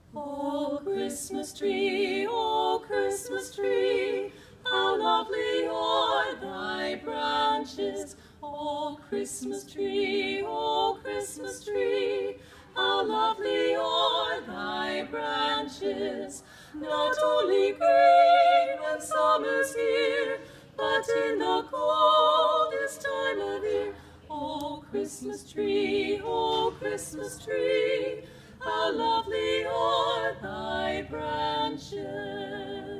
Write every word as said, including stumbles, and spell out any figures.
O Christmas tree, O Christmas tree, how lovely are thy branches. O Christmas tree, O Christmas tree, how lovely are thy branches. Not only green when summer's here, but in the coldest time of year. O Christmas tree, O Christmas tree, how lovely are thy branches.